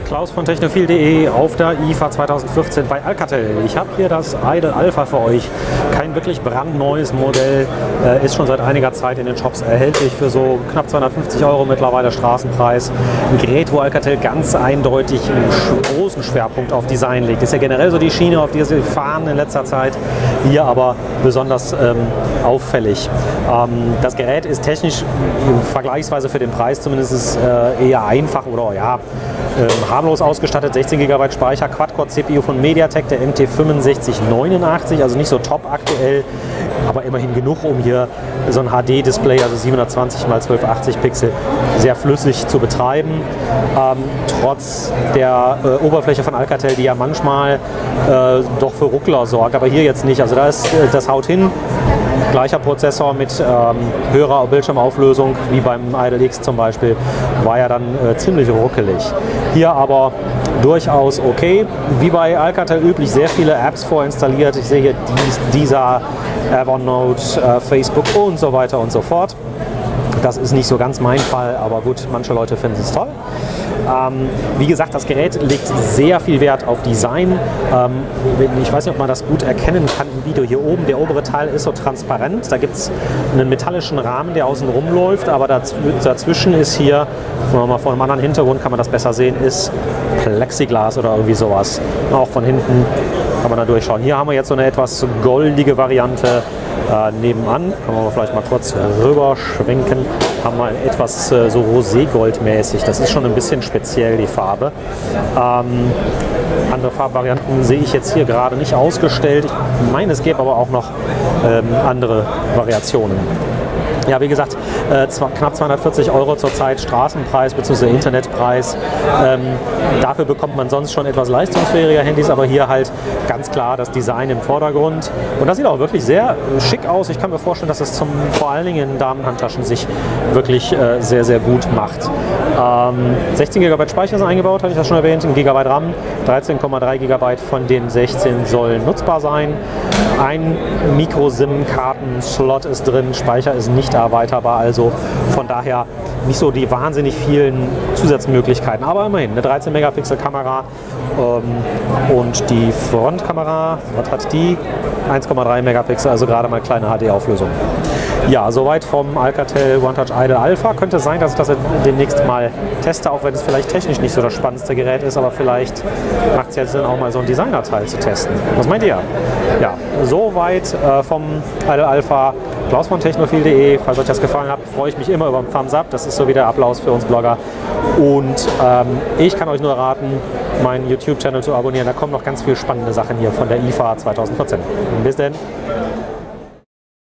Klaus von technophil.de auf der IFA 2014 bei Alcatel. Ich habe hier das Idol Alpha für euch. Kein wirklich brandneues Modell, ist schon seit einiger Zeit in den Shops erhältlich für so knapp 250 € mittlerweile Straßenpreis. Ein Gerät, wo Alcatel ganz eindeutig einen großen Schwerpunkt auf Design legt. Ist ja generell so die Schiene, auf die sie fahren in letzter Zeit. Hier aber besonders auffällig. Das Gerät ist technisch vergleichsweise für den Preis zumindest eher einfach oder ja, harmlos ausgestattet, 16 GB Speicher, Quad-Core-CPU von MediaTek, der MT6589, also nicht so top aktuell, aber immerhin genug, um hier so ein HD-Display, also 720 x 1280 Pixel, sehr flüssig zu betreiben. Trotz der Oberfläche von Alcatel, die ja manchmal doch für Ruckler sorgt, aber hier jetzt nicht. Also da ist das haut hin. Gleicher Prozessor mit höherer Bildschirmauflösung wie beim Idol X zum Beispiel, war ja dann ziemlich ruckelig. Hier aber durchaus okay. Wie bei Alcatel üblich, sehr viele Apps vorinstalliert. Ich sehe hier Deezer, Evernote, Facebook und so weiter und so fort. Das ist nicht so ganz mein Fall, aber gut, manche Leute finden es toll. Wie gesagt, das Gerät legt sehr viel Wert auf Design. Ich weiß nicht, ob man das gut erkennen kann im Video hier oben. Der obere Teil ist so transparent. Da gibt es einen metallischen Rahmen, der außen rumläuft, aber dazwischen ist hier, mal vor einem anderen Hintergrund kann man das besser sehen, ist Plexiglas oder irgendwie sowas. Auch von hinten kann man da durchschauen. Hier haben wir jetzt so eine etwas goldige Variante. Nebenan, kann man vielleicht mal kurz rüber schwenken, haben wir etwas so Roségold-mäßig. Das ist schon ein bisschen speziell, die Farbe. Andere Farbvarianten sehe ich jetzt hier gerade nicht ausgestellt. Ich meine, es gäbe aber auch noch andere Variationen. Ja, wie gesagt, knapp 240 € zurzeit Straßenpreis bzw. Internetpreis. Dafür bekommt man sonst schon etwas leistungsfähige Handys, aber hier halt ganz klar das Design im Vordergrund. Und das sieht auch wirklich sehr schick aus. Ich kann mir vorstellen, dass es vor allen Dingen in Damenhandtaschen sich wirklich sehr, sehr gut macht. 16 GB Speicher sind eingebaut, hatte ich das schon erwähnt, 1 GB RAM, 13,3 GB von den 16 sollen nutzbar sein. Ein Micro-SIM-Karten-Slot ist drin, Speicher ist nicht erweiterbar, also von daher nicht so die wahnsinnig vielen Zusatzmöglichkeiten, aber immerhin eine 13 Megapixel Kamera und die Frontkamera, was hat die? 1,3 Megapixel, also gerade mal kleine HD-Auflösung. Ja, soweit vom Alcatel OneTouch Idol Alpha. Könnte sein, dass ich das demnächst mal teste, auch wenn es vielleicht technisch nicht so das spannendste Gerät ist, aber vielleicht macht es jetzt Sinn, auch mal so ein Designer-Teil zu testen. Was meint ihr? Ja, soweit vom Idol Alpha. Klaus von technophil.de. Falls euch das gefallen hat, freue ich mich immer über einen Thumbs Up. Das ist so wie der Applaus für uns Blogger. Und ich kann euch nur raten, meinen YouTube-Channel zu abonnieren. Da kommen noch ganz viele spannende Sachen hier von der IFA 2014. Bis denn!